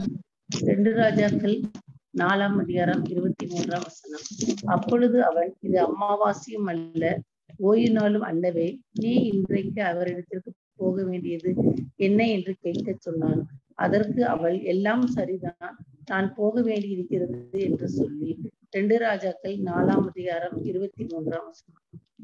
2 ராஜாக்கள் 4ஆம் அதிகாரம் 23ஆம் வசனம். அப்பொழுது அவன், இது அமாவாசையும் அல்ல, ஓய்வு நாளும் அல்லவே, நீ இன்றைக்கு அவரிடத்திற்கு போக வேண்டியது என்ன என்று கேட்கச் சொன்னான். அதற்கு அவள், எல்லாம் சரிதான், நான் போக வேண்டியிருக்கிறது என்று சொல்லி. 2 ராஜாக்கள் 4ஆம் அதிகாரம் 23ஆம் வசனம்.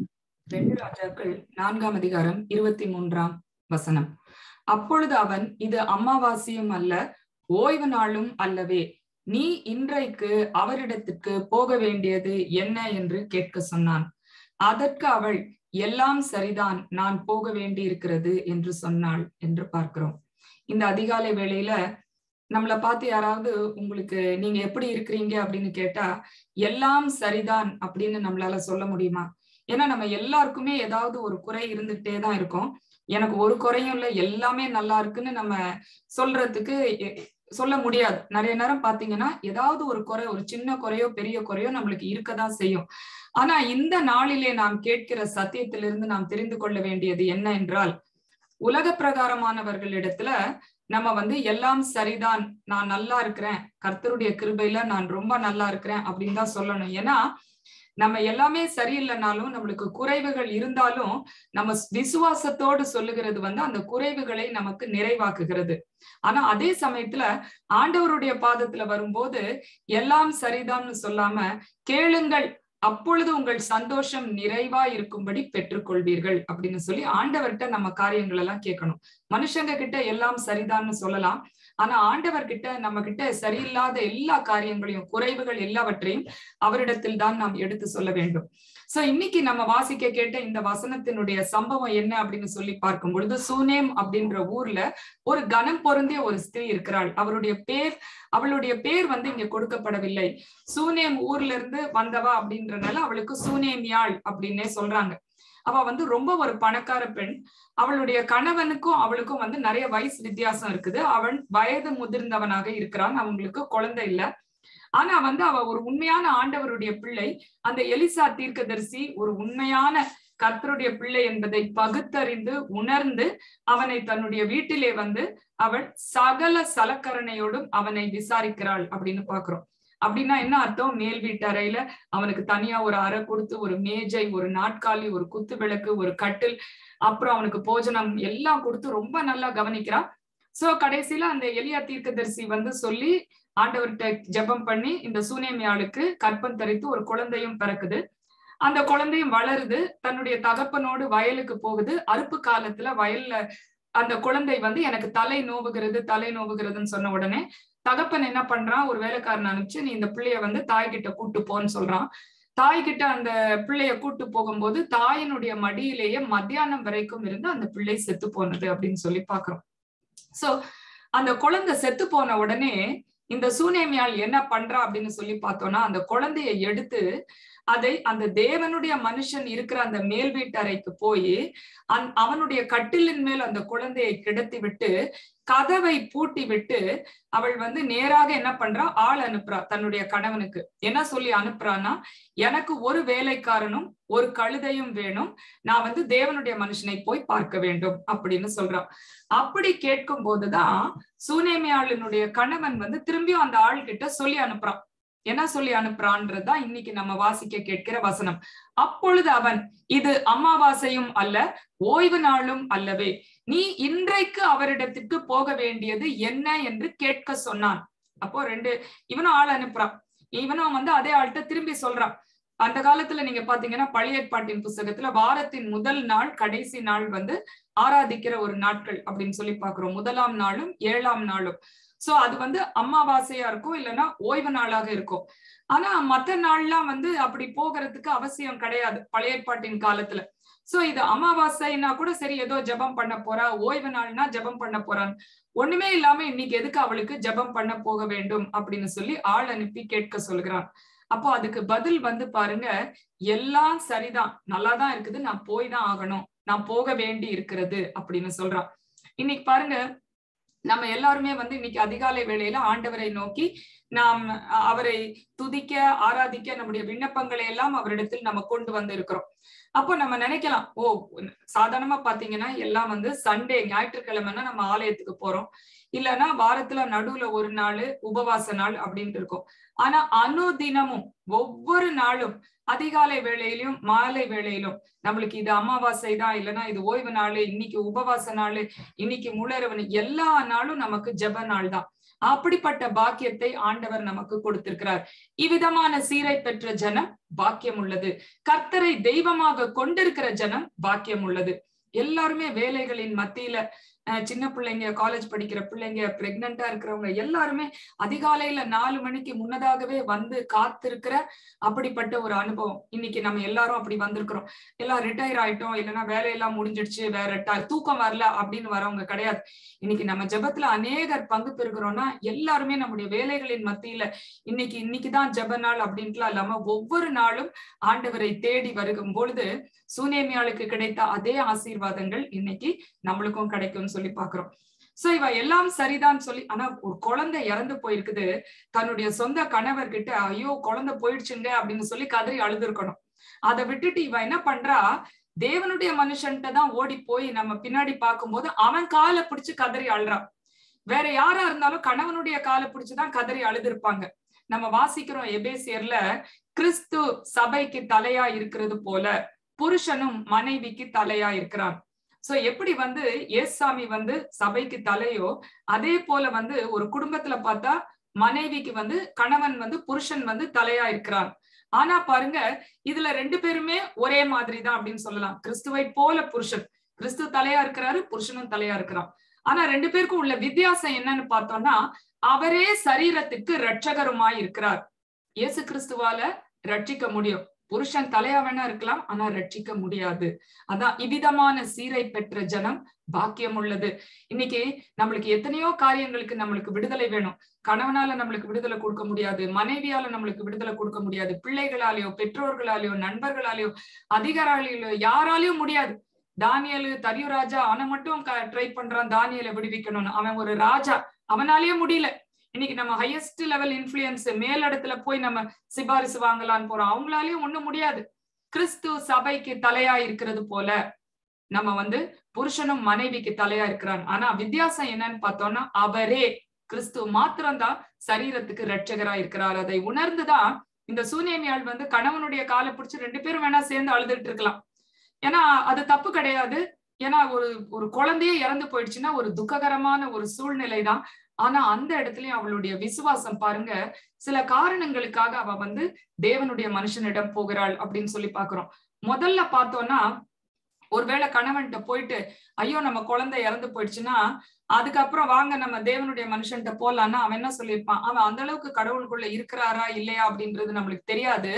2 ராஜாக்கள் 4ஆம் அதிகாரம் 23ஆம் வசனம். அப்பொழுது அவன், இது அமாவாசையும் அல்ல, ஓய்வு நாளும் அல்லவே, நீ இன்றைக்கு அவரிடத்துக்கு போக வேண்டியது என்ன என்று கேட்க சொன்னான். அதற்கு அவள், எல்லாம் சரிதான், நான் போக வேண்டி இருக்கிறது என்று சொன்னாள் என்று பார்க்கிறோம். இந்த அதிகாலை வேளையில நம்மளை பார்த்து யாராவது உங்களுக்கு நீங்க எப்படி இருக்கிறீங்க அப்படின்னு கேட்டா, எல்லாம் சரிதான் அப்படின்னு நம்மளால சொல்ல முடியுமா? ஏன்னா நம்ம எல்லாருக்குமே ஏதாவது ஒரு குறை இருந்துகிட்டே தான் இருக்கும். எனக்கு ஒரு குறையும் இல்லை, எல்லாமே நல்லா இருக்குன்னு நம்ம சொல்றதுக்கு சொல்ல முடியாது. நிறைய நேரம் பாத்தீங்கன்னா ஏதாவது ஒரு குறை, ஒரு சின்ன குறையோ பெரிய குறையோ நம்மளுக்கு இருக்கதான் செய்யும். ஆனா இந்த நாளிலே நாம் கேட்கிற சத்தியத்திலிருந்து நாம் தெரிந்து கொள்ள வேண்டியது என்ன என்றால், உலக பிரகாரமானவர்களிடத்துல நம்ம எல்லாம் சரிதான், நான் நல்லா இருக்கிறேன், கர்த்தருடைய கிருபையில நான் ரொம்ப நல்லா இருக்கிறேன் அப்படின்னு தான் சொல்லணும். ஏன்னா நம்ம எல்லாமே சரியில்லைனாலும், நம்மளுக்கு குறைவுகள் இருந்தாலும், நம்ம விசுவாசத்தோடு சொல்லுகிறது அந்த குறைவுகளை நமக்கு நிறைவாக்குகிறது. ஆனா அதே சமயத்துல ஆண்டவருடைய பாதத்துல வரும்போது எல்லாம் சரிதான்னு சொல்லாம, கேளுங்கள் அப்பொழுது உங்கள் சந்தோஷம் நிறைவா இருக்கும்படி பெற்றுக்கொள்வீர்கள் அப்படின்னு சொல்லி ஆண்டவர்கிட்ட நம்ம காரியங்கள் எல்லாம் கேட்கணும். மனுஷங்க கிட்ட எல்லாம் சரிதான்னு சொல்லலாம், ஆனா ஆண்டவர்கிட்ட நம்ம கிட்ட சரியில்லாத எல்லா காரியங்களையும், குறைவுகள் எல்லாவற்றையும் அவரிடத்தில் தான் நாம் எடுத்து சொல்ல வேண்டும். சோ இன்னைக்கு நம்ம வாசிக்க கேட்ட இந்த வசனத்தினுடைய சம்பவம் என்ன அப்படின்னு சொல்லி பார்க்கும் பொழுது, சூனேம் அப்படின்ற ஊர்ல ஒரு கனம் பொருந்திய ஒரு ஸ்திரீ இருக்கிறாள். அவளுடைய பேர் இங்க கொடுக்கப்படவில்லை. சூனேம் ஊர்ல இருந்து வந்தவா அப்படின்றனால அவளுக்கு சூனேமியாள் அப்படின்னே சொல்றாங்க. அவ ரொம்ப ஒரு பணக்கார பெண். அவளுடைய கணவனுக்கும் அவளுக்கும் நிறைய வயசு வித்தியாசம் இருக்குது. அவன் வயது முதிர்ந்தவனாக இருக்கிறான், அவங்களுக்கு குழந்தை இல்ல. ஆனா அவ ஒரு உண்மையான ஆண்டவருடைய பிள்ளை. அந்த எலிசா தீர்க்கதரிசி ஒரு உண்மையான கர்த்தருடைய பிள்ளை என்பதை பகுத்தறிந்து உணர்ந்து அவனை தன்னுடைய வீட்டிலே அவள் சகல சலக்கரணையோடும் அவனை விசாரிக்கிறாள் அப்படின்னு பாக்குறோம். அப்படின்னா என்ன அர்த்தம்? மேல் வீட்டு அறையில அவனுக்கு தனியா ஒரு அறை கொடுத்து, ஒரு மேஜை, ஒரு நாட்காலி, ஒரு குத்து விளக்கு, ஒரு கட்டில், அப்புறம் அவனுக்கு போஜனம் எல்லாம் கொடுத்து ரொம்ப நல்லா கவனிக்கிறான். சோ கடைசியில அந்த எலியா தீர்க்கதரிசி சொல்லி ஆண்டவர்கிட்ட ஜெபம் பண்ணி இந்த சூனேமியாளுக்கு கற்பம் தரித்து ஒரு குழந்தையும் பிறக்குது. அந்த குழந்தையும் வளருது, தன்னுடைய தகப்பனோடு வயலுக்கு போகுது. அறுப்பு காலத்துல வயல்ல அந்த குழந்தை எனக்கு தலை நோவுகிறதுன்னு சொன்ன உடனே தகப்பன் என்ன பண்றான், ஒரு வேலைக்காரன் அனுப்பிச்சு, நீ இந்த பிள்ளைய தாய்கிட்ட கூட்டு போன்னு சொல்றான். தாய்கிட்ட அந்த பிள்ளைய கூட்டு போகும்போது தாயினுடைய மடியிலேயே மத்தியானம் வரைக்கும் இருந்து அந்த பிள்ளை செத்து போனது அப்படின்னு சொல்லி பாக்குறோம். சோ அந்த குழந்தை செத்து போன உடனே இந்த சூனேமியாள் என்ன பண்றா அப்படின்னு சொல்லி பார்த்தோம்னா, அந்த குழந்தைய எடுத்து அதை அந்த தேவனுடைய மனுஷன் இருக்கிற அந்த மேல் வீட்டறைக்கு போய் அவனுடைய கட்டிலின் மேல் அந்த குழந்தையை கிடத்தி விட்டு கதவை பூட்டி விட்டு அவள் நேராக என்ன பண்றா, ஆள் அனுப்புறா தன்னுடைய கணவனுக்கு. என்ன சொல்லி அனுப்புறான்னா, எனக்கு ஒரு வேலைக்காரனும் ஒரு கழுதையும் வேணும், நான் தேவனுடைய மனுஷனை போய் பார்க்க வேண்டும் அப்படின்னு சொல்றான். அப்படி கேட்கும் போதுதான் சூனேமியாளினுடைய கணவன் திரும்பியும் அந்த ஆள் கிட்ட சொல்லி அனுப்புறான். என்ன சொல்லி அனுப்புறான்றதுதான் இன்னைக்கு நம்ம வாசிக்க கேட்கிற வசனம். அப்பொழுது அவன், இது அமாவாசையும் அல்ல, ஓய்வு நாளும் அல்லவே, நீ இன்றைக்கு அவரிடத்துக்கு போக வேண்டியது என்ன என்று கேட்க சொன்னான். அப்போ இவனும் ஆள் அனுப்புறான், இவனும் அதே ஆள்கிட்ட திரும்பி சொல்றான். அந்த காலத்துல நீங்க பாத்தீங்கன்னா பழைய ஏற்பாட்டின் புஸ்தகத்துல வாரத்தின் முதல் நாள் கடைசி நாள் ஆராதிக்கிற ஒரு நாட்கள் அப்படின்னு சொல்லி பாக்குறோம். முதலாம் நாளும் 7ஆம் நாளும். சோ அது அமாவாசையா இருக்கும், இல்லைன்னா ஓய்வு நாளாக இருக்கும். ஆனா மத்த நாள்லாம் அப்படி போகிறதுக்கு அவசியம் கிடையாது பழைய ஏற்பாட்டின் காலத்துல. சோ இது அமாவாசைன்னா கூட சரி, ஏதோ ஜெபம் பண்ண போறா, ஓய்வு நாள்னா ஜெபம் பண்ண போறான், ஒண்ணுமே இல்லாம இன்னைக்கு எதுக்கு அவளுக்கு ஜெபம் பண்ண போக வேண்டும் அப்படின்னு சொல்லி ஆள் அனுப்பி கேட்க சொல்கிறான். அப்போ அதுக்கு பதில் பாருங்க, எல்லாம் சரிதான், நல்லாதான் இருக்குது, நான் போய் தான் ஆகணும், நான் போக வேண்டி இருக்கிறது அப்படின்னு சொல்றான். இன்னைக்கு பாருங்க, நம்ம எல்லாருமே இன்னைக்கு அதிகாலை வேளையில ஆண்டவரை நோக்கி நாம் அவரை துதிக்க ஆராதிக்க நம்முடைய விண்ணப்பங்களை எல்லாம் அவரிடத்தில் நம்ம கொண்டு வந்து இருக்கிறோம். அப்போ நம்ம நினைக்கலாம், ஓ சாதாரணமா பாத்தீங்கன்னா எல்லாம் வந்து சண்டே ஞாயிற்றுக்கிழமைன்னா நம்ம ஆலயத்துக்கு போறோம், இல்லைன்னா வாரத்துல நடுவுல ஒரு நாள் உபவாச நாள் அப்படின்ட்டு இருக்கும். ஆனா அனுதினமும் ஒவ்வொரு நாளும் அதிகாலை வேளையிலும் மாலை வேளையிலும் நம்மளுக்கு இது அமாவாசை தான், இல்லைன்னா இது ஓய்வு நாள், இன்னைக்கு உபவாச நாள், இன்னைக்கு முழரவன், எல்லா நாளும் நமக்கு ஜெப நாள் தான். அப்படிப்பட்ட பாக்கியத்தை ஆண்டவர் நமக்கு கொடுத்திருக்கிறார். இவ்விதமான சீரை பெற்ற ஜனம் பாக்கியம் உள்ளது. கர்த்தரை தெய்வமாக கொண்டிருக்கிற ஜனம் பாக்கியம் உள்ளது. எல்லாருமே வேலைகளின் மத்தியில சின்ன பிள்ளைங்க, காலேஜ் படிக்கிற பிள்ளைங்க, பிரெக்னண்டா இருக்கிறவங்க எல்லாருமே அதிகாலையில 4 மணிக்கு முன்னதாகவே வந்து காத்திருக்கிற அப்படிப்பட்ட ஒரு அனுபவம். இன்னைக்கு நம்ம எல்லாரும் அப்படி வந்திருக்கிறோம். எல்லாம் ரிட்டையர் ஆயிட்டோம், இல்லைன்னா வேலையெல்லாம் முடிஞ்சிடுச்சு, வேற தூக்கம் வரல அப்படின்னு வரவங்க கிடையாது. இன்னைக்கு நம்ம ஜெபத்துல அநேகர் பங்கு பெறுகிறோம்னா எல்லாருமே நம்முடைய வேலைகளின் மத்தியில இன்னைக்குதான் ஜெப நாள் அப்படின்ட்டுலாம் இல்லாம ஒவ்வொரு நாளும் ஆண்டவரை தேடி வருகும் பொழுது சூனேமியாளுக்கு கிடைத்த அதே ஆசீர்வாதங்கள் இன்னைக்கு நம்மளுக்கும் கிடைக்கும்னு சொல்லி பாக்குறோம். சோ இவ எல்லாம் சரிதான் சொல்லி, ஆனா ஒரு குழந்தை இறந்து போயிருக்குது, தன்னுடைய சொந்த கணவர்கிட்ட ஐயோ குழந்தை போயிடுச்சுங்க அப்படின்னு சொல்லி கதறி அழுதுருக்கணும். அதை விட்டுட்டு இவ என்ன பண்றா, தேவனுடைய மனுஷன்ட்ட தான் ஓடி போய் நம்ம பின்னாடி பார்க்கும்போது அவன் காலை பிடிச்சு கதறி அழுறான். வேற யாரா இருந்தாலும் கணவனுடைய காலை பிடிச்சுதான் கதறி அழுதுருப்பாங்க. நம்ம வாசிக்கிறோம் எபேசியர்ல, கிறிஸ்து சபைக்கு தலையா இருக்கிறது போல புருஷனும் மனைவிக்கு தலையா இருக்கிறான். சோ எப்படி வந்து ஏசாமி வந்து சபைக்கு தலையோ, அதே போல வந்து ஒரு குடும்பத்துல பார்த்தா மனைவிக்கு வந்து கணவன் வந்து புருஷன் வந்து தலையா இருக்கிறான். ஆனா பாருங்க, இதுல 2 பேருமே ஒரே மாதிரி தான் அப்படின்னு சொல்லலாம். கிறிஸ்துவை போல புருஷன், கிறிஸ்து தலையா இருக்கிறாரு, புருஷனும் தலையா இருக்கிறான். ஆனா 2 பேருக்கும் உள்ள வித்தியாசம் என்னன்னு பார்த்தோம்னா, அவரே சரீரத்துக்கு இரட்சகருமாய் இருக்கிறார். இயேசு கிறிஸ்துவால ரட்சிக்க முடியும். புருஷன் தலையா வேணா இருக்கலாம், ஆனா ரட்சிக்க முடியாது. அதான் இவ்விதமான சீரை பெற்ற ஜனம் பாக்கியம் உள்ளது. இன்னைக்கு நம்மளுக்கு எத்தனையோ காரியங்களுக்கு நம்மளுக்கு விடுதலை வேணும். கணவனால நம்மளுக்கு விடுதலை கொடுக்க முடியாது, மனைவியால நம்மளுக்கு விடுதலை கொடுக்க முடியாது, பிள்ளைகளாலேயோ பெற்றோர்களாலேயோ நண்பர்களாலேயோ அதிகாரிகளாலேயோ யாராலையும் முடியாது. தானியேலு தரியு ராஜா அவனை மட்டும் ட்ரை பண்றான் தானியேலை விடுவிக்கணும்னு. அவன் ஒரு ராஜா, அவனாலேயே முடியல. இன்னைக்கு நம்ம ஹையஸ்ட் லெவல் இன்ஃபுளுயன்ஸ் மேலிடத்துல போய் நம்ம சிபாரிசு வாங்கலான்னு போறோம், அவங்களாலயும் ஒண்ணும் முடியாது. கிறிஸ்து சபைக்கு தலையா இருக்கிறது போல நம்ம வந்து புருஷனும் மனைவிக்கு தலையா இருக்கிறான். ஆனா வித்தியாசம் என்னன்னு பார்த்தோம்னா, அவரே கிறிஸ்து மாத்திரம்தான் சரீரத்துக்கு இரட்சகரா இருக்கிறார். அதை உணர்ந்துதான் இந்த சூனேமியாள் வந்து கணவனுடைய காலை பிடிச்சு 2 பேரும் வேணா சேர்ந்து அழுதுட்டு இருக்கலாம். ஏன்னா அது தப்பு கிடையாது. ஏன்னா ஒரு குழந்தையே இறந்து போயிடுச்சுன்னா ஒரு துக்ககரமான ஒரு சூழ்நிலை தான். ஆனா அந்த இடத்துலயும் அவளுடைய விசுவாசம் பாருங்க, சில காரணங்களுக்காக அவ வந்து தேவனுடைய மனுஷனிடம் போகிறாள் அப்படின்னு சொல்லி பாக்குறோம். முதல்ல பார்த்தோம்னா, ஒருவேளை கணவன்கிட்ட போயிட்டு ஐயோ நம்ம குழந்தை இறந்து போயிடுச்சுன்னா அதுக்கப்புறம் வாங்க நம்ம தேவனுடைய மனுஷன்கிட்ட போலான்னா அவன் என்ன சொல்லியிருப்பான், அவன் அந்த அளவுக்கு கடவுளுக்குள்ள இருக்கிறாரா இல்லையா அப்படின்றது நம்மளுக்கு தெரியாது.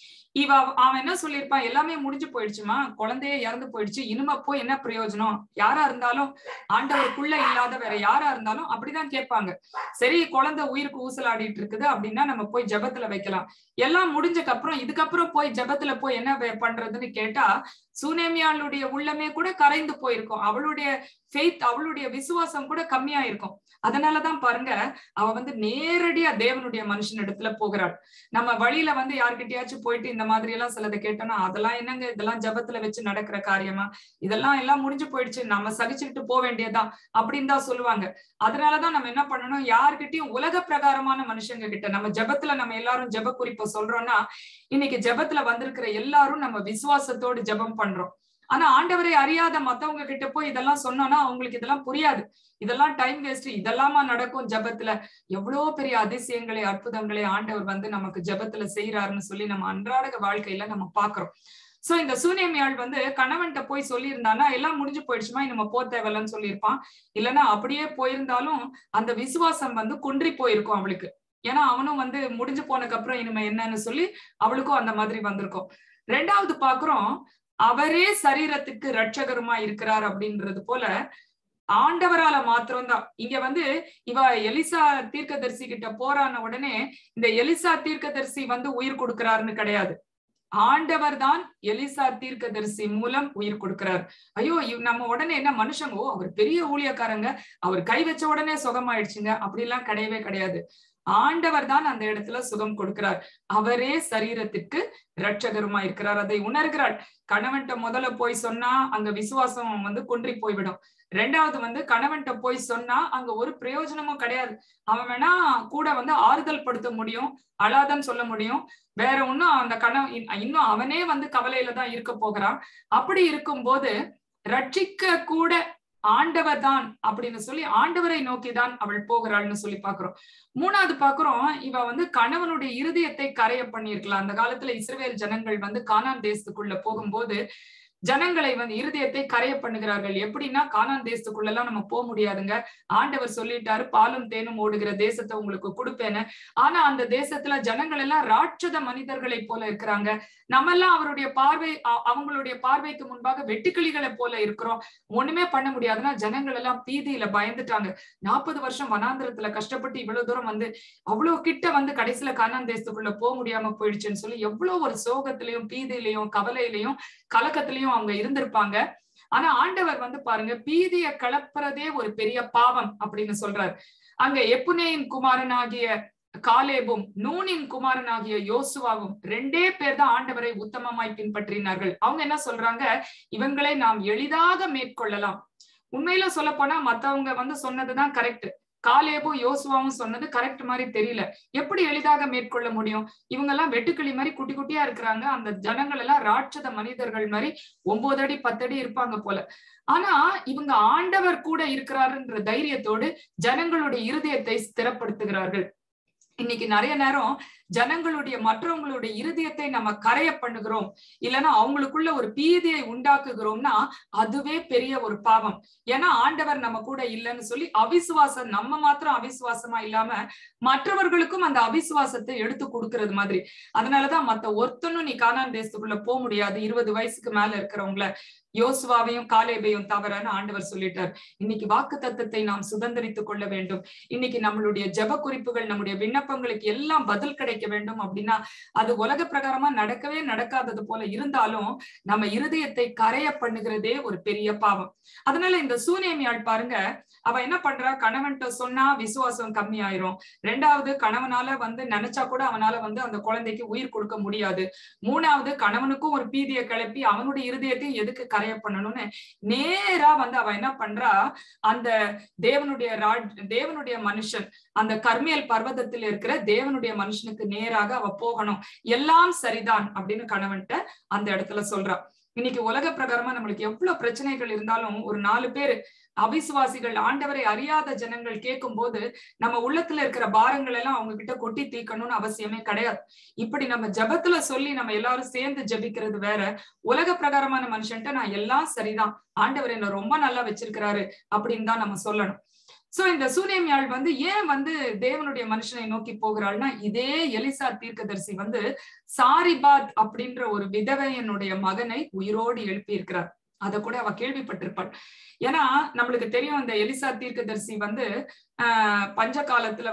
அவன் என்ன சொல்லியிருப்பான், எல்லாமே முடிஞ்சு போயிடுச்சுமா, குழந்தையே இறந்து போயிடுச்சு, இனிமே போய் என்ன பிரயோஜனம், யாரா இருந்தாலும் ஆண்டவருக்குள்ள இல்லாத வேற யாரா இருந்தாலும் அப்படிதான் கேட்பாங்க. சரி குழந்தை உயிருக்கு ஊசலாடிட்டு இருக்குது அப்படின்னா நம்ம போய் ஜெபத்துல வைக்கலாம். எல்லாம் முடிஞ்சக்கு அப்புறம் இதுக்கப்புறம் போய் ஜெபத்துல போய் என்ன பண்றதுன்னு கேட்டா சூனேமியாளுடைய உள்ளமே கூட கரைந்து போயிருக்கும். அவளுடைய ஃபெய்த், அவளுடைய விசுவாசம் கூட கம்மியா இருக்கும். அதனாலதான் பாருங்க, அவ வந்து நேரடியா தேவனுடைய மனுஷன் இடத்துல போகிறாள். நம்ம வழியில வந்து யார்கிட்டயாச்சும் போயிட்டு இந்த மாதிரி எல்லாம் சிலதை கேட்டோம்னா அதெல்லாம் என்னங்க, இதெல்லாம் ஜெபத்துல வச்சு நடக்கிற காரியமா, எல்லாம் முடிஞ்சு போயிடுச்சு, நம்ம சகிச்சுக்கிட்டு போக வேண்டியதான் அப்படின்னு தான் சொல்லுவாங்க. அதனாலதான் நம்ம என்ன பண்ணணும், யார்கிட்டயும் உலக பிரகாரமான மனுஷங்க கிட்ட நம்ம ஜெபத்துல நம்ம எல்லாரும் ஜெப குறிப்பை சொல்றோம்னா, இன்னைக்கு ஜெபத்துல வந்திருக்கிற எல்லாரும் நம்ம விசுவாசத்தோடு ஜெபம் பண்றோம். ஆனா ஆண்டவரை அறியாத மத்தவங்க கிட்ட போய் இதெல்லாம் சொன்னோம்னா அவங்களுக்கு இதெல்லாம் புரியாது. இதெல்லாம் டைம் வேஸ்ட், இதெல்லாமா நடக்கும் ஜெபத்துல. எவ்வளவு பெரிய அதிசயங்களை அற்புதங்களை ஆண்டவர் வந்து நமக்கு ஜெபத்துல செய்யறாருன்னு சொல்லி நம்ம அன்றாட வாழ்க்கையில நம்ம பாக்குறோம். சோ இந்த சூனேமியாள் வந்து கணவன்கிட்ட போய் சொல்லியிருந்தானா எல்லாம் முடிஞ்சு போயிடுச்சுமா, நம்ம போ தேவையில்லன்னு சொல்லியிருப்பான். இல்லைன்னா அப்படியே போயிருந்தாலும் அந்த விசுவாசம் வந்து குன்றி போயிருக்கும் அவளுக்கு. ஏன்னா அவனும் வந்து முடிஞ்சு போனதுக்கு அப்புறம் இனிமே என்னன்னு சொல்லி அவளுக்கும் அந்த மாதிரி வந்திருக்கும். 2வது பாக்குறோம், அவரே சரீரத்துக்கு இரட்சகருமா இருக்கிறார் அப்படின்றது போல ஆண்டவரால மாத்திரம்தான். இங்க வந்து இவ எலிசா தீர்க்கதரிசி கிட்ட போறான உடனே இந்த எலிசா தீர்க்கதரிசி வந்து உயிர் கொடுக்கிறாருன்னு கிடையாது. ஆண்டவர் தான் எலிசா தீர்க்கதரிசி மூலம் உயிர் கொடுக்கிறார். ஐயோ நம்ம உடனே என்ன மனுஷங்க, அவர் பெரிய ஊழியக்காரங்க, அவர் கை வச்ச உடனே சுகமாயிடுச்சுங்க அப்படிலாம் கிடையவே கிடையாது. ஆண்டவர் தான் அந்த இடத்துல சுகம் கொடுக்கிறார். அவரே சரீரத்திற்கு இரட்சகருமா இருக்கிறார். அதை உணர்கிறாள். கணவன்கிட்ட முதல்ல போய் சொன்னா அங்க விசுவாசம் குன்றி போய்விடும். ரெண்டாவது கணவன்கிட்ட போய் சொன்னா அங்க ஒரு பிரயோஜனமும் கிடையாது. அவன் வேணா கூட ஆறுதல் படுத்த முடியும், அழாதன்னு சொல்ல முடியும். வேற ஒன்னும் அந்த இன்னும் அவனே கவலையில தான் இருக்க போகிறான். அப்படி இருக்கும்போது ரட்சிக்க கூட ஆண்டவர் தான் அப்படின்னு சொல்லி ஆண்டவரை நோக்கிதான் அவள் போகிறாள்னு சொல்லி பாக்குறோம். மூணாவது பாக்குறோம், இவ கணவனுடைய இருதயத்தை கரைய பண்ணியிருக்கலாம். அந்த காலத்துல இஸ்ரவேல் ஜனங்கள் கானான் தேசத்துக்குள்ள போகும்போது ஜனங்களை இருதயத்தை கரைய பண்ணுகிறார்கள். எப்படின்னா, கானான் தேசத்துக்குள்ள எல்லாம் நம்ம போக முடியாதுங்க, ஆண்டவர் சொல்லிட்டாரு பாலும் தேனும் ஓடுகிற தேசத்தை உங்களுக்கு கொடுப்பேன்னு. ஆனா அந்த தேசத்துல ஜனங்கள் எல்லாம் ராட்சத மனிதர்களை போல இருக்கிறாங்க. நம்ம எல்லாம் அவங்களுடைய பார்வைக்கு முன்பாக வெட்டுக்கிளிகளை போல இருக்கிறோம். ஒண்ணுமே பண்ண முடியாதுன்னா ஜனங்கள் எல்லாம் பீதியில பயந்துட்டாங்க. 40 வருஷம் வனாந்திரத்துல கஷ்டப்பட்டு இவ்வளவு தூரம் அவ்வளவு கிட்ட கடைசியில கானான் தேசத்துக்குள்ள போக முடியாம போயிடுச்சுன்னு சொல்லி எவ்வளவு ஒரு சோகத்திலையும் பீதியிலையும் கவலையிலையும் கலக்கத்திலையும் அவங்க இருந்திருப்பாங்க. ஆனா ஆண்டவர் பாருங்க, பீதிய கலப்புறதே ஒரு பெரிய பாவம் அப்படின்னு சொல்றாரு. அங்க எப்புனேயின் குமாரனாகிய காலேபும் நூனின் குமாரனாகிய யோசுவாவும் 2 பேர் தான் ஆண்டவரை உத்தமமாய் பின்பற்றினார்கள். அவங்க என்ன சொல்றாங்க, இவங்களை நாம் எளிதாக மேற்கொள்ளலாம். உண்மையில சொல்ல போனா மத்தவங்க சொன்னதுதான் கரெக்ட். காலேபும் யோசுவாவும் சொன்னது கரெக்ட் மாதிரி தெரியல. எப்படி எளிதாக மேற்கொள்ள முடியும்? இவங்க எல்லாம் வெட்டுக்கிளி மாதிரி குட்டி குட்டியா இருக்கிறாங்க. அந்த ஜனங்கள் எல்லாம் ராட்சத மனிதர்கள் மாதிரி 9 அடி 10 அடி இருப்பாங்க போல. ஆனா இவங்க ஆண்டவர் கூட இருக்கிறாருன்ற தைரியத்தோடு ஜனங்களுடைய இருதயத்தை ஸ்திரப்படுத்துகிறார்கள். இன்னைக்கு நிறைய நேரம் மற்றவங்களுடைய இருதயத்தை நம்ம கரைய பண்ணுகிறோம், இல்லைன்னா அவங்களுக்குள்ள ஒரு பீதியை உண்டாக்குகிறோம்னா அதுவே பெரிய ஒரு பாவம். ஏன்னா ஆண்டவர் நம்ம கூட இல்லைன்னு சொல்லி அவிசுவாசம், நம்ம மாத்திரம் அவிசுவாசமா இல்லாம மற்றவர்களுக்கும் அந்த அவிசுவாசத்தை எடுத்து கொடுக்கறது மாதிரி. அதனாலதான் ஒருத்தனும் நீ கானான் தேசத்துக்குள்ள போக முடியாது, 20 வயசுக்கு மேல இருக்கிறவங்கள, யோசுவாவையும் காலேபையும் தவறான ஆண்டவர் சொல்லிட்டார். இன்னைக்கு வாக்கு தத்தத்தை நாம் சுதந்திரித்துக் கொள்ள வேண்டும். இன்னைக்கு நம்மளுடைய ஜெப குறிப்புகள், நம்முடைய விண்ணப்பங்களுக்கு எல்லாம் பதில் கிடைக்க வேண்டும் அப்படின்னா அது உலக பிரகாரமா நடக்கவே நடக்காதது போல இருந்தாலும் நம்ம இருதயத்தை கரைய பண்ணுகிறதே ஒரு பெரிய பாவம். அதனால இந்த சூனேமியாள் பாருங்க, அவ என்ன பண்றா, கணவன்கிட்ட சொன்னா விசுவாசம் கம்மி ஆயிரும். ரெண்டாவது, கணவனால நினைச்சா கூட அவனால அந்த குழந்தைக்கு உயிர் கொடுக்க முடியாது. மூணாவது, கணவனுக்கும் ஒரு பீதியை கிளப்பி அவனுடைய இருதயத்தையும் எதுக்கு கரைய பண்ணணும்னு நேரா அவ என்ன பண்றா, அந்த தேவனுடைய மனுஷன், அந்த கர்மேல் பர்வதத்தில் இருக்கிற தேவனுடைய மனுஷனுக்கு நேராக அவ போகணும், எல்லாம் சரிதான் அப்படின்னு கணவன்கிட்ட அந்த இடத்துல சொல்றா. இன்னைக்கு உலக பிரகாரமா நம்மளுக்கு எவ்வளவு பிரச்சனைகள் இருந்தாலும் ஒரு 4 பேர் அவிசுவாசிகள், ஆண்டவரை அறியாத ஜனங்கள் கேட்கும் போது நம்ம உள்ளத்துல இருக்கிற பாரங்கள் எல்லாம் அவங்க கிட்ட கொட்டி தீக்கணும்னு அவசியமே கிடையாது. இப்படி நம்ம ஜபத்துல சொல்லி நம்ம எல்லாரும் சேர்ந்து ஜபிக்கிறது வேற. உலக பிரகாரமான மனுஷன்ட்ட நான் எல்லாம் சரிதான், ஆண்டவர் என்ன ரொம்ப நல்லா வச்சிருக்கிறாரு அப்படின்னு தான் நம்ம சொல்லணும். சோ இந்த சூனேமியாள் ஏன் தேவனுடைய மனுஷனை நோக்கி போகிறாள்னா, இதே எலிசா தீர்க்கதரிசி சாரிபாத் அப்படின்ற ஒரு விதவையனுடைய மகனை உயிரோடு எழுப்பி இருக்கிறார். அத கூட அவ கேள்விப்பட்டிருப்பாள். ஏன்னா நம்மளுக்கு தெரியும், இந்த எலிசா தீர்க்கதரிசி பஞ்ச காலத்துல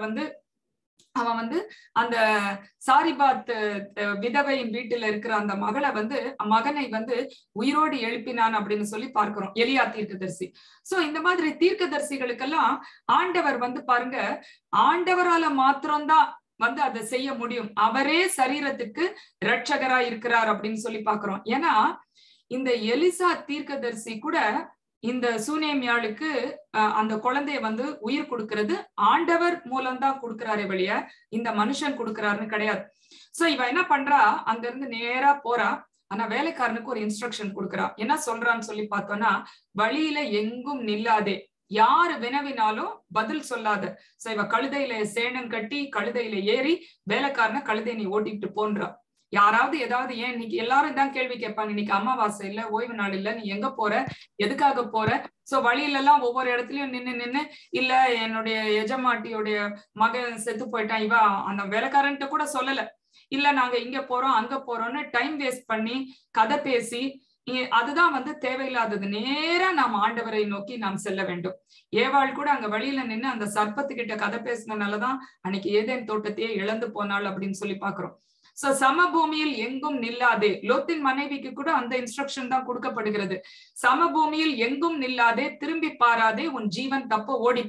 அவன் அந்த சாரிபாத் விதவையின் வீட்டுல இருக்கிற அந்த மகனை உயிரோடு எழுப்பினான் அப்படின்னு சொல்லி பார்க்கிறோம், எலியா தீர்க்கதரிசி. சோ இந்த மாதிரி தீர்க்கதரிசிகளுக்கெல்லாம் ஆண்டவர் பாருங்க, ஆண்டவரால மாத்திரம்தான் அதை செய்ய முடியும். அவரே சரீரத்துக்கு இரட்சகரா இருக்கிறார் அப்படின்னு சொல்லி பாக்குறோம். ஏன்னா இந்த எலிசா தீர்க்கதரிசி கூட இந்த சூனேமியாளுக்கு அந்த குழந்தைய உயிர் கொடுக்கிறது ஆண்டவர் மூலம்தான் கொடுக்கிறாரே வழிய இந்த மனுஷன் கொடுக்கிறாருன்னு கிடையாது. சோ இவ என்ன பண்றா, அங்க இருந்து நேரா போறா. ஆனா வேலைக்காரனுக்கு ஒரு இன்ஸ்ட்ரக்ஷன் கொடுக்குறா. என்ன சொல்றான்னு சொல்லி பார்த்தோம்னா, வழியில எங்கும் நில்லாதே, யாரு வினவினாலும் பதில் சொல்லாத. சோ இவ கழுதையில சேணம் கட்டி கழுதையில ஏறி வேலைக்காரனை கழுதை நீ ஓட்டிட்டு போன்றா. யாராவது ஏதாவது, ஏன் இன்னைக்கு எல்லாரும் தான் கேள்வி கேட்பாங்க, இன்னைக்கு அமாவாசை இல்ல, ஓய்வு நாள் இல்ல, நீ எங்க போற, எதுக்காக போற? சோ வழியில எல்லாம் ஒவ்வொரு இடத்துலயும் நின்னு இல்ல என்னுடைய எஜமாட்டியோடைய மகன் செத்து போயிட்டான், இவா அந்த வேலைக்காரன்ட்ட கூட சொல்லல, இல்ல நாங்க இங்க போறோம் அங்க போறோம்னு டைம் வேஸ்ட் பண்ணி கதை பேசி, அதுதான் தேவையில்லாதது. நேரா நாம் ஆண்டவரை நோக்கி நாம் செல்ல வேண்டும். ஏவாள் கூட அங்க வழியில நின்று அந்த சர்ப்பத்துக்கிட்ட கதை பேசினதுனாலதான் அன்னைக்கு ஏதேன் தோட்டத்தையே இழந்து போனாள் அப்படின்னு சொல்லி பாக்குறோம். சோ சமபூமியில் எங்கும் நில்லாதே, லோத்தின் மனைவிக்கு கூட அந்த இன்ஸ்ட்ரக்ஷன் தான் கொடுக்கப்படுகிறது. சமபூமியில் எங்கும் நில்லாதே, திரும்பி பாராதே, உன் ஜீவன் தப்ப ஓடிப்போ.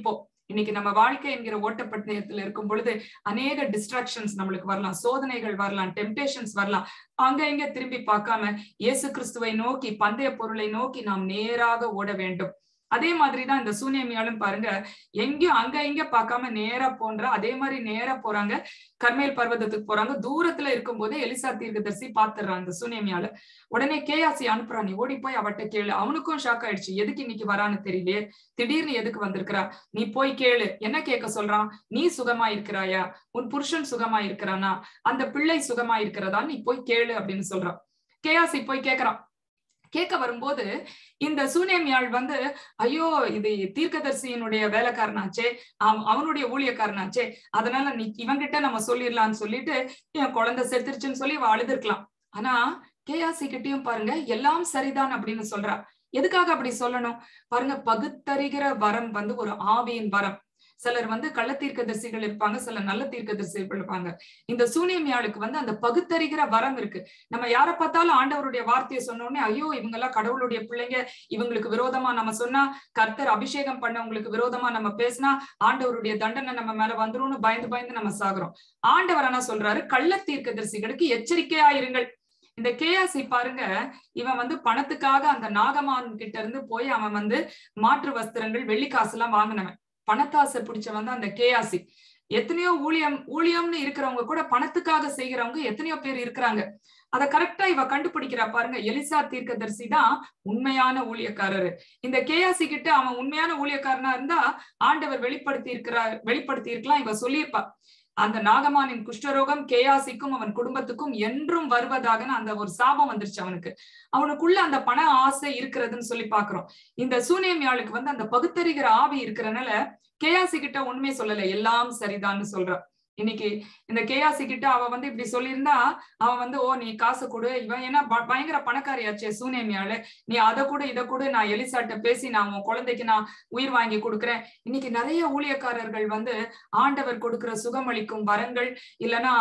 இன்னைக்கு நம்ம வாழ்க்கை என்கிற ஓட்டப்பந்தயத்துல இருக்கும் பொழுது அநேக டிஸ்ட்ராக்ஷன்ஸ் நம்மளுக்கு வரலாம், சோதனைகள் வரலாம், டெம்டேஷன்ஸ் வரலாம். அங்க இங்க திரும்பி பார்க்காம இயேசு கிறிஸ்துவை நோக்கி, பந்தய பொருளை நோக்கி நாம் நேராக ஓட வேண்டும். அதே மாதிரிதான் இந்த சூனேமியாலும் பாருங்க, எங்கேயும் அங்க இங்க பார்க்காம நேரா போன்றா. அதே மாதிரி நேரா போறாங்க, கர்மேல் பர்வதத்துக்கு போறாங்க. தூரத்துல இருக்கும் போதே எலிசா தீர்க்கதரிசி பாத்துறாங்க இந்த சூனேமியால. உடனே கேயாசி அனுப்புறான், நீ ஓடி போய் அவட்ட கேளு. அவனுக்கும் ஷாக் ஆயிடுச்சு, எதுக்கு இன்னைக்கு வரான்னு தெரியலையே, திடீர்னு எதுக்கு வந்திருக்கிறா, நீ போய் கேளு. என்ன கேட்க சொல்றான், நீ சுகமா இருக்கிறாயா, உன் புருஷன் சுகமா இருக்கிறானா, அந்த பிள்ளை சுகமா இருக்கிறதா, நீ போய் கேளு அப்படின்னு சொல்றான். கேயாசி போய் கேட்கறான். கேட்க வரும்போது இந்த சூனேமியாள் வந்து, ஐயோ இது தீர்க்கதரிசியினுடைய வேலைக்காரனாச்சே, அவனுடைய ஊழியக்காரனாச்சே, அதனால நீ இவங்கிட்ட நம்ம சொல்லிடலாம்னு சொல்லிட்டு என் குழந்தை செத்துருச்சுன்னு சொல்லி அவ அழுதுருக்கலாம். ஆனா கேயாசி கிட்டயும் பாருங்க எல்லாம் சரிதான் அப்படின்னு சொல்றா. எதுக்காக அப்படி சொல்லணும் பாருங்க, பகுத்தறிகிற வரம் வந்து ஒரு ஆவியின் வரம். சிலர் வந்து கள்ள தீர்க்கதரிசிகள் இருப்பாங்க, சிலர் நல்ல தீர்க்கதரிசிகள் இருப்பாங்க. இந்த சூனேமியாளுக்கு வந்து அந்த பகுத்தறிகிற வரம் இருக்கு. நம்ம யாரை பார்த்தாலும் ஆண்டவருடைய வார்த்தையை சொன்ன உடனே, ஐயோ இவங்க எல்லாம் கடவுளுடைய பிள்ளைங்க, இவங்களுக்கு விரோதமா நம்ம சொன்னா, கர்த்தர் அபிஷேகம் பண்ணவங்களுக்கு விரோதமா நம்ம பேசினா ஆண்டவருடைய தண்டனை நம்ம மேல வந்துரும்னு பயந்து பயந்து நம்ம சாகுறோம். ஆண்டவர் ஆனா சொல்றாரு, கள்ள தீர்க்கதரிசிகளுக்கு எச்சரிக்கையா இருங்கள். இந்த கேயாசி பாருங்க, இவன் வந்து பணத்துக்காக அந்த நாகமான் கிட்ட இருந்து போய் அவன் வந்து மாற்று வஸ்திரங்கள், வெள்ளிக்காசு எல்லாம் வாங்கினவன். பணத்தாசை பிடிச்சவன் தான் அந்த கேயாசி. எத்தனையோ ஊழியம்னு இருக்கிறவங்க கூட பணத்துக்காக செய்கிறவங்க எத்தனையோ பேர் இருக்கிறாங்க. அத கரெக்டா இவ கண்டுபிடிக்கிறா பாருங்க. எலிசா தீர்க்கதரிசி தான் உண்மையான ஊழியக்காரரு. இந்த கேயாசி கிட்ட அவன் உண்மையான ஊழியக்காரனா இருந்தா ஆண்டவர் வெளிப்படுத்தி இருக்கலாம், இவ சொல்லியிருப்பா. அந்த நாகமானின் குஷ்டரோகம் கேயாசிக்கும் அவன் குடும்பத்துக்கும் என்றும் வருவதாக அந்த ஒரு சாபம் வந்துருச்சு அவனுக்கு. அவனுக்குள்ள அந்த பண ஆசை இருக்கிறதுன்னு சொல்லி பாக்குறோம். இந்த சூனேமியாளுக்கு வந்து அந்த பகுத்தறிகிற ஆவி இருக்கிறனால கேயாசி கிட்ட உண்மையை சொல்லல, எல்லாம் சரிதான்னு சொல்றான். இன்னைக்கு இந்த கேயாசி கிட்ட அவ வந்து இப்படி சொல்லியிருந்தா அவன் வந்து, ஓ நீ காசு கொடு, இவன் ஏன்னா பயங்கர பணக்காரியாச்சே சூனேமியாளு, நீ அதை கூட இதை கூட, நான் எலிசாட்ட பேசி நான் உன் குழந்தைக்கு நான் உயிர் வாங்கி கொடுக்குறேன். இன்னைக்கு நிறைய ஊழியக்காரர்கள் வந்து ஆண்டவர் கொடுக்கிற சுகமளிக்கும் வரங்கள் இல்லைன்னா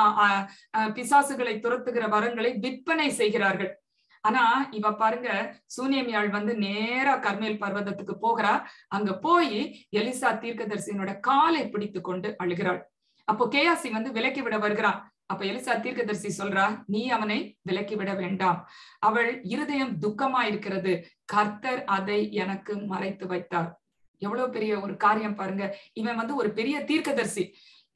பிசாசுகளை துரத்துகிற வரங்களை விற்பனை செய்கிறார்கள். ஆனா இவ பாருங்க, சூனேமியாள் வந்து நேரா கர்மேல் பர்வதத்துக்கு போகிறா. அங்க போய் எலிசா தீர்க்கதரிசியினோட காலை பிடித்து கொண்டு அழுகிறாள். அப்போ கேயாசி வந்து விலக்கி விட வருகிறான். அப்ப எலிசா தீர்க்கதரிசி சொல்றா, நீ அவனை விலக்கி விட வேண்டாம், அவள் இருதயம் துக்கமா இருக்கிறது, கர்த்தர் அதை எனக்கு மறைத்து வைத்தார். எவ்வளவு பெரிய ஒரு காரியம் பாருங்க. இவன் வந்து ஒரு பெரிய தீர்க்கதரிசி.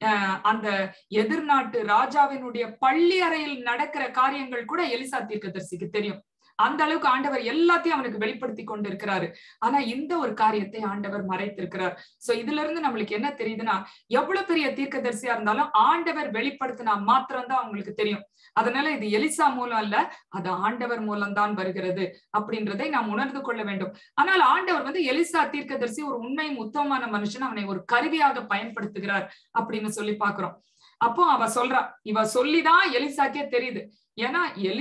அந்த எதிர்நாட்டு ராஜாவினுடைய பள்ளி அறையில் நடக்கிற காரியங்கள் கூட எலிசா தீர்க்கதரிசிக்கு தெரியும். அந்த அளவுக்கு ஆண்டவர் எல்லாத்தையும் அவனுக்கு வெளிப்படுத்தி கொண்டு இருக்கிறாரு. ஆனா இந்த ஒரு காரியத்தை ஆண்டவர் மறைத்திருக்கிறார். சோ இதுல இருந்து நம்மளுக்கு என்ன தெரியுதுன்னா, எவ்வளவு பெரிய தீர்க்கதரிசியா இருந்தாலும் ஆண்டவர் வெளிப்படுத்தினா மாத்திரம்தான் அவங்களுக்கு தெரியும். அதனால இது எலிசா மூலம் அல்ல, அது ஆண்டவர் மூலம்தான் வருகிறது அப்படின்றதை நாம் உணர்ந்து கொள்ள வேண்டும். ஆனால் ஆண்டவர் வந்து எலிசா தீர்க்கதரிசி ஒரு உண்மையும் உத்தமமான மனுஷன், அவனை ஒரு கருவியாக பயன்படுத்துகிறார் அப்படின்னு சொல்லி பாக்குறோம். அப்போ அவ சொல்றா, இவ சொல்லிதான் எலிசாக்கே தெரியுது. ஏன்னா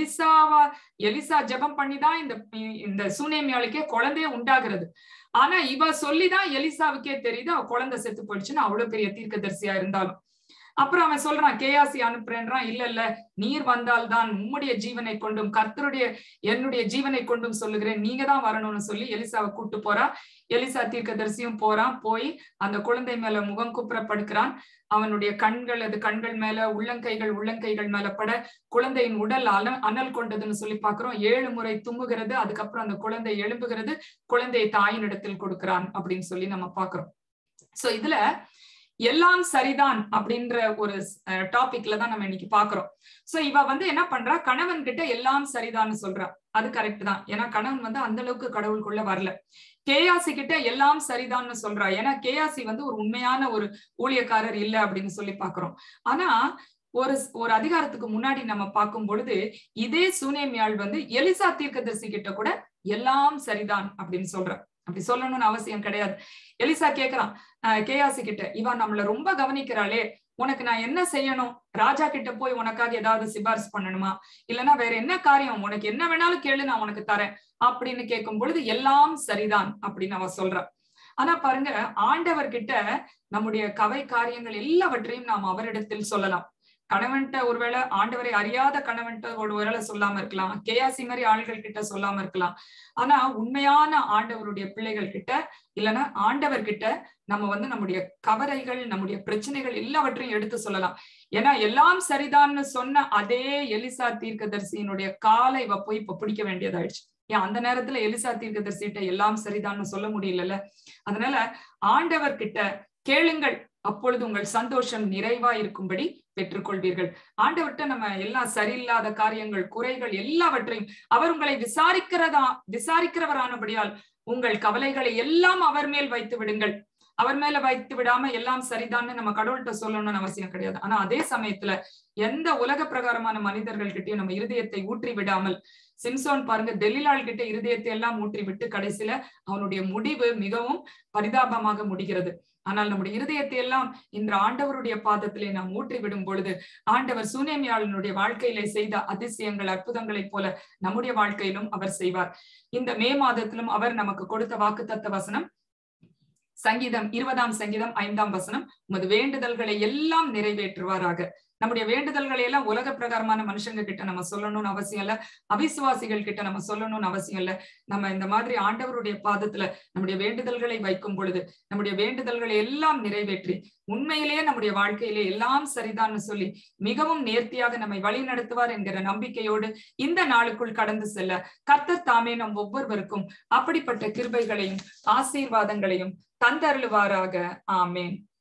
எலிசா ஜெபம் பண்ணிதான் இந்த சூனேமியாளுக்கே குழந்தைய உண்டாகிறது. ஆனா இவ சொல்லிதான் எலிசாவுக்கே தெரியுது அவ குழந்தை செத்து போயிடுச்சுன்னு, அவ்வளவு பெரிய தீர்க்கதரிசியா இருந்தாலும். அப்புறம் அவன் சொல்றான், கேயாசி அனுப்புறேன்றான். இல்ல நீர் வந்தால்தான் உம்முடைய ஜீவனை கொண்டும் என்னுடைய ஜீவனை கொண்டும் சொல்லுகிறேன், நீங்க தான் வரணும்னு சொல்லி எலிசாவை கூட்டு போறா. எலிசா தீர்க்கதரிசியும் போறான். போய் அந்த குழந்தை மேல முகம் குப்புற படுக்கிறான். அவனுடைய கண்கள் மேல உள்ளங்கைகள் மேல பட குழந்தையின் உடல் அனல் கொண்டதுன்னு சொல்லி பாக்குறோம். 7 முறை தும்முகிறது. அதுக்கப்புறம் அந்த குழந்தை எழும்புகிறது. குழந்தையை தாயின் இடத்தில் கொடுக்கிறான் அப்படின்னு சொல்லி நம்ம பாக்குறோம். சோ இதுல எல்லாம் சரிதான் அப்படின்ற ஒரு டாபிக்ல தான் நம்ம இன்னைக்கு பாக்குறோம். சோ இவ வந்து என்ன பண்றா, கணவன் கிட்ட எல்லாம் சரிதான்னு சொல்றா. அது கரெக்ட் தான், ஏன்னா கணவன் வந்து அந்த அளவுக்கு கடவுளுக்குள்ள வரல. கேயாசி கிட்ட எல்லாம் சரிதான்னு சொல்றா, ஏன்னா கேயாசி வந்து ஒரு உண்மையான ஒரு ஊழியக்காரர் இல்ல அப்படின்னு சொல்லி பாக்குறோம். ஆனா ஒரு அதிகாரத்துக்கு முன்னாடி நம்ம பார்க்கும் பொழுது இதே சூனேமியாள் வந்து எலிசா தீர்க்கதரிசி கிட்ட கூட எல்லாம் சரிதான் அப்படின்னு சொல்ற. அப்படி சொல்லணும்னு அவசியம் கிடையாது. எலிசா கேக்குறான் கேயாசி கிட்ட, இவன் நம்மள ரொம்ப கவனிக்கிறாளே, உனக்கு நான் என்ன செய்யணும், ராஜா கிட்ட போய் உனக்காக ஏதாவது சிபாரிசு பண்ணணுமா, இல்லைன்னா வேற என்ன காரியம், உனக்கு என்ன வேணாலும் கேளு நான் உனக்கு தரேன் அப்படின்னு கேட்கும் பொழுது எல்லாம் சரிதான் அப்படின்னு அவ சொல்றா. ஆனா பாருங்க, ஆண்டவர்கிட்ட நம்முடைய கவை காரியங்கள் எல்லாவற்றையும் நாம் அவரிடத்தில் சொல்லலாம். கணவன்கிட்ட ஒருவேளை ஆண்டவரை அறியாத கணவன்கிட்ட ஒருவேளை சொல்லாம இருக்கலாம், கேயாசி மாதிரி ஆள்கள் கிட்ட சொல்லாம இருக்கலாம். ஆனா உண்மையான ஆண்டவருடைய பிள்ளைகள் கிட்ட இல்லைன்னா ஆண்டவர்கிட்ட நம்ம நம்முடைய கவலைகள், நம்முடைய பிரச்சனைகள் எல்லாவற்றையும் எடுத்து சொல்லலாம். ஏன்னா எல்லாம் சரிதான்னு சொன்ன அதே எலிசா தீர்க்கதரிசியினுடைய காலை போய் இப்ப பிடிக்க வேண்டியதாயிடுச்சு. ஏன் அந்த நேரத்துல எலிசா தீர்க்கதரிசிட்ட எல்லாம் சரிதான்னு சொல்ல முடியலல்ல. அதனால ஆண்டவர்கிட்ட கேளுங்கள், அப்பொழுது உங்கள் சந்தோஷம் நிறைவா இருக்கும்படி பெற்றுக்கொள்வீர்கள். ஆண்டவர்கிட்ட நம்ம எல்லாம் சரியில்லாத காரியங்கள், குறைகள் எல்லாவற்றையும் அவர் உங்களை விசாரிக்கிறவரானபடியால் உங்கள் கவலைகளை எல்லாம் அவர் மேல் வைத்து விடுங்கள். அவர் மேல வைத்து விடாம எல்லாம் சரிதான்னு நம்ம கடவுள்கிட்ட சொல்லணும்னு அவசியம் கிடையாது. ஆனா அதே சமயத்துல எந்த உலக பிரகாரமான மனிதர்கள் கிட்டயும் நம்ம இருதயத்தை ஊற்றி விடாமல், சிம்சோன் பாருங்க, தெலீலாள் கிட்ட இருதயத்தை எல்லாம் ஊற்றி விட்டு கடைசியில அவனுடைய முடிவு மிகவும் பரிதாபமாக முடிகிறது. ஆனால் நம்முடைய இருதயத்தை எல்லாம் இன்று ஆண்டவருடைய பாதத்திலே நாம் ஊற்றி விடும் பொழுது ஆண்டவர் சூனேமியாளினுடைய வாழ்க்கையிலே செய்த அதிசயங்கள், அற்புதங்களைப் போல நம்முடைய வாழ்க்கையிலும் அவர் செய்வார். இந்த மே மாதத்திலும் அவர் நமக்கு கொடுத்த வாக்குத்தத்த வசனம் சங்கீதம் 20ஆம் சங்கீதம் 5ஆம் வசனம், உமது வேண்டுதல்களை எல்லாம் நிறைவேற்றுவாராக. நம்முடைய வேண்டுதல்களை எல்லாம் உலக பிரகாரமான மனுஷங்க கிட்ட நம்ம சொல்லணும்னு அவசியம் இல்ல, அவிசுவாசிகள் கிட்ட நம்ம சொல்லணும்னு அவசியம் இல்ல. நம்ம இந்த மாதிரி ஆண்டவருடைய பாதத்துல நம்முடைய வேண்டுதல்களை வைக்கும் பொழுது நம்முடைய வேண்டுதல்களை எல்லாம் நிறைவேற்றி உண்மையிலேயே நம்முடைய வாழ்க்கையிலே எல்லாம் சரிதான்னு சொல்லி மிகவும் நேர்த்தியாக நம்மை வழி நடத்துவார் என்கிற நம்பிக்கையோடு இந்த நாளுக்குள் கடந்து செல்ல கர்த்தர் தாமே நம் ஒவ்வொருவருக்கும் அப்படிப்பட்ட கிருபைகளையும் ஆசீர்வாதங்களையும் தந்தருளுவாராக. ஆமேன்.